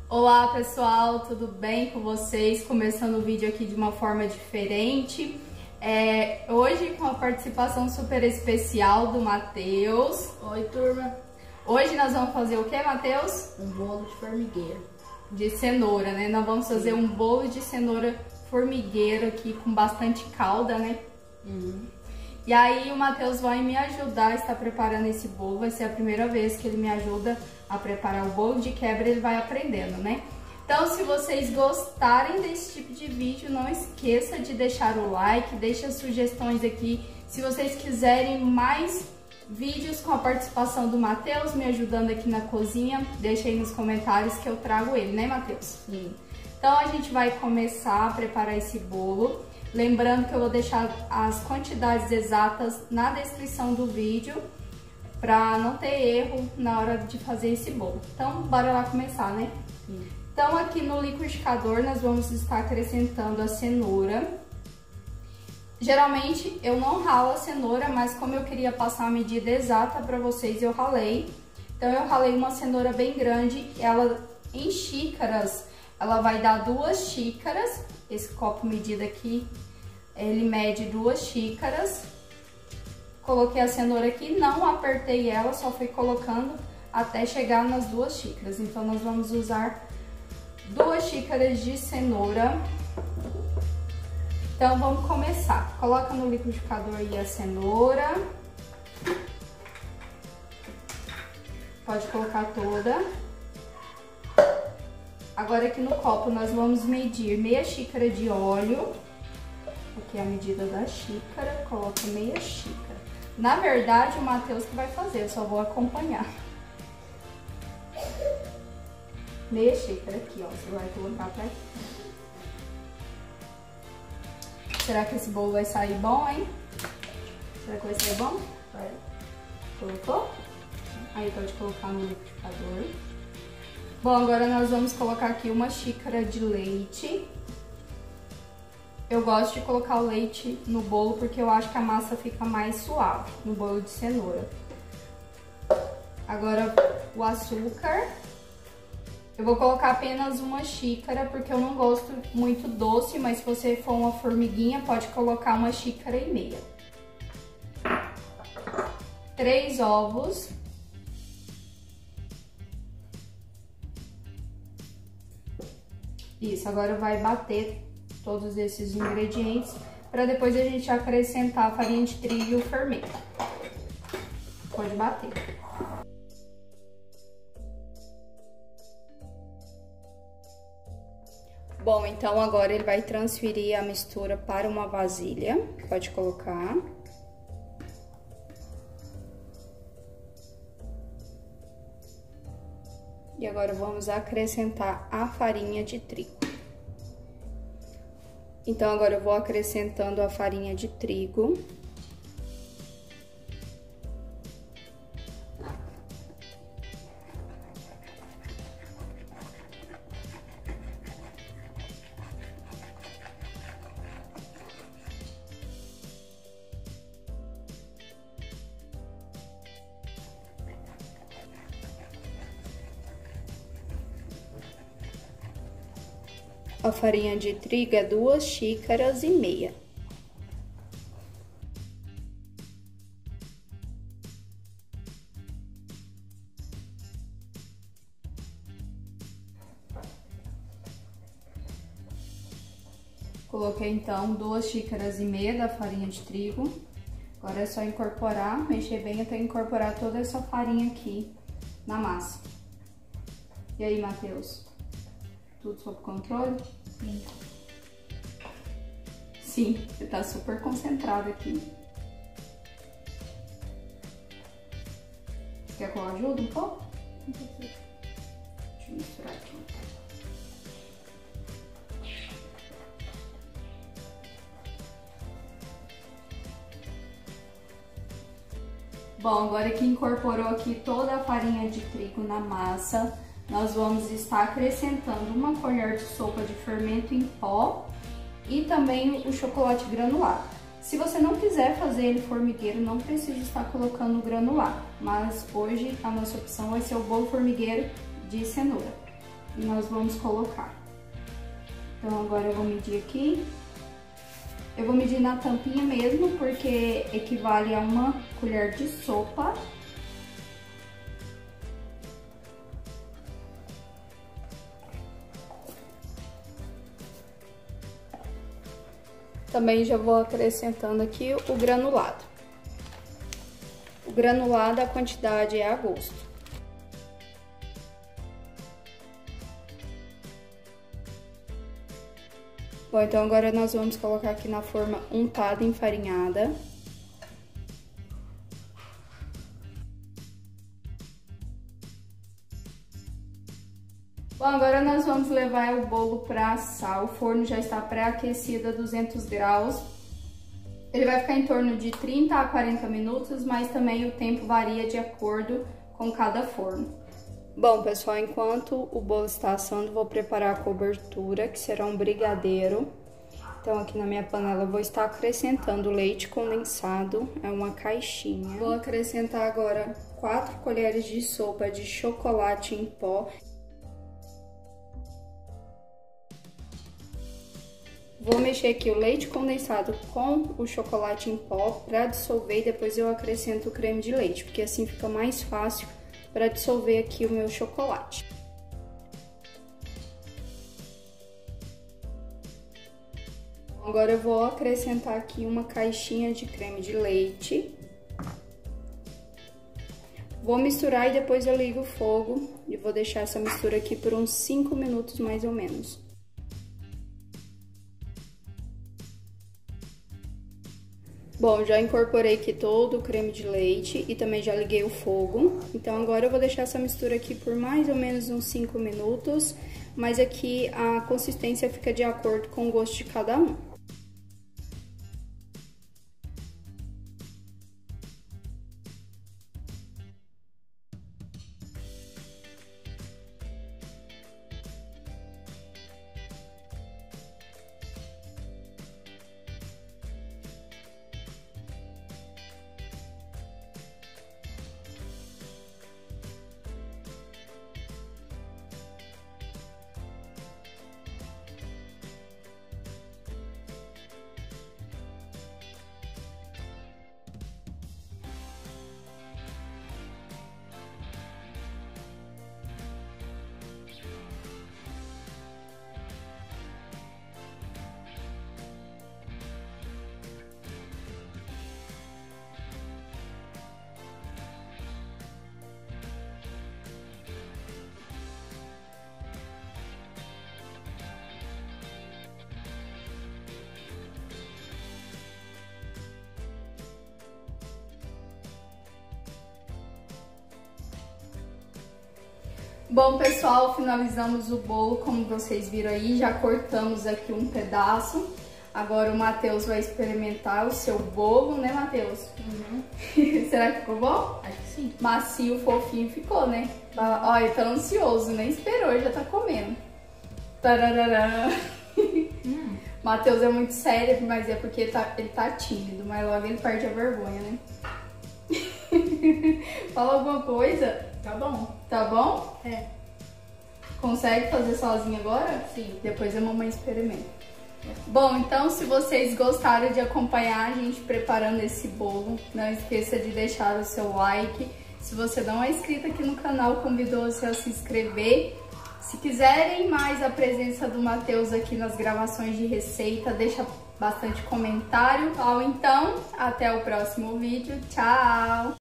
Olá pessoal, tudo bem com vocês? Começando o vídeo aqui de uma forma diferente. Hoje com a participação super especial do Matheus. Oi, turma. Hoje nós vamos fazer o que, Matheus? Um bolo de formigueiro. De cenoura, né? Nós vamos fazer um bolo de cenoura formigueiro aqui com bastante calda, né? E aí o Matheus vai me ajudar a estar preparando esse bolo. Vai ser a primeira vez que ele me ajuda a preparar o bolo. De quebra ele vai aprendendo, né? Então, se vocês gostarem desse tipo de vídeo, não esqueça de deixar o like, deixe as sugestões aqui. Se vocês quiserem mais vídeos com a participação do Matheus, me ajudando aqui na cozinha, deixa aí nos comentários que eu trago ele, né, Matheus? Sim. Então, a gente vai começar a preparar esse bolo. Lembrando que eu vou deixar as quantidades exatas na descrição do vídeo, para não ter erro na hora de fazer esse bolo. Então, bora lá começar, né? Sim. Então, aqui no liquidificador, nós vamos estar acrescentando a cenoura. Geralmente, eu não ralo a cenoura, mas como eu queria passar a medida exata para vocês, eu ralei. Então, eu ralei uma cenoura bem grande, ela em xícaras, ela vai dar 2 xícaras. Esse copo medida aqui, ele mede 2 xícaras. Coloquei a cenoura aqui, não apertei ela, só fui colocando até chegar nas 2 xícaras. Então, nós vamos usar 2 xícaras de cenoura. Então, vamos começar. Coloca no liquidificador aí a cenoura. Pode colocar toda. Agora, aqui no copo, nós vamos medir meia xícara de óleo. Aqui é a medida da xícara, coloca meia xícara. Na verdade, o Matheus que vai fazer, eu só vou acompanhar. Meia xícara aqui, ó, você vai colocar pra aqui. Será que esse bolo vai sair bom, hein? Será que vai sair bom? Vai. Colocou? Aí pode colocar no liquidificador. Bom, agora nós vamos colocar aqui 1 xícara de leite. Eu gosto de colocar o leite no bolo porque eu acho que a massa fica mais suave no bolo de cenoura. Agora o açúcar. Eu vou colocar apenas 1 xícara porque eu não gosto muito doce, mas se você for uma formiguinha, pode colocar 1,5 xícaras. 3 ovos. Isso, agora vai bater todos esses ingredientes para depois a gente acrescentar a farinha de trigo e o fermento. Pode bater. Bom, então agora ele vai transferir a mistura para uma vasilha. Pode colocar. E agora vamos acrescentar a farinha de trigo. Então, agora eu vou acrescentando a farinha de trigo. A farinha de trigo é 2,5 xícaras. Coloquei então 2,5 xícaras da farinha de trigo. Agora é só incorporar, mexer bem até incorporar toda essa farinha aqui na massa. E aí, Matheus? Tudo sob controle? Sim. Sim, você tá super concentrado aqui. Quer que eu ajude um pouco? Deixa eu misturar aqui. Bom, agora que incorporou aqui toda a farinha de trigo na massa, nós vamos estar acrescentando 1 colher de sopa de fermento em pó e também o chocolate granulado. Se você não quiser fazer ele formigueiro, não precisa estar colocando granulado, mas hoje a nossa opção vai ser o bolo formigueiro de cenoura. e nós vamos colocar. Então agora eu vou medir aqui. Eu vou medir na tampinha mesmo, porque equivale a 1 colher de sopa. Também já vou acrescentando aqui o granulado. O granulado, a quantidade é a gosto. Bom, então agora nós vamos colocar aqui na forma untada enfarinhada. Bom, agora nós vamos levar o bolo para assar. O forno já está pré-aquecido a 200 graus. Ele vai ficar em torno de 30 a 40 minutos, mas também o tempo varia de acordo com cada forno. Bom, pessoal, enquanto o bolo está assando, vou preparar a cobertura, que será um brigadeiro. Então, aqui na minha panela, eu vou estar acrescentando leite condensado, é uma caixinha. Vou acrescentar agora 4 colheres de sopa de chocolate em pó. Vou mexer aqui o leite condensado com o chocolate em pó para dissolver e depois eu acrescento o creme de leite, porque assim fica mais fácil para dissolver aqui o meu chocolate. Agora eu vou acrescentar aqui uma caixinha de creme de leite. Vou misturar e depois eu ligo o fogo e vou deixar essa mistura aqui por uns 5 minutos mais ou menos. Bom, já incorporei aqui todo o creme de leite e também já liguei o fogo. Então agora eu vou deixar essa mistura aqui por mais ou menos uns 5 minutos, mas aqui a consistência fica de acordo com o gosto de cada um. Bom, pessoal, finalizamos o bolo, como vocês viram aí, já cortamos aqui um pedaço. Agora o Matheus vai experimentar o seu bolo, né, Matheus? Uhum. Será que ficou bom? Acho que sim. Macio, fofinho ficou, né? Olha, tá ansioso, nem esperou, já tá comendo. Tarararã. Matheus é muito sério, mas é porque ele tá tímido, mas logo ele perde a vergonha, né? Fala alguma coisa? Tá bom. Tá bom? É. Consegue fazer sozinha agora? Sim. Depois a mamãe experimenta. Bom, então se vocês gostaram de acompanhar a gente preparando esse bolo, não esqueça de deixar o seu like. Se você não é inscrito aqui no canal, convido você a se inscrever. Se quiserem mais a presença do Matheus aqui nas gravações de receita, deixa bastante comentário. Então, até o próximo vídeo. Tchau!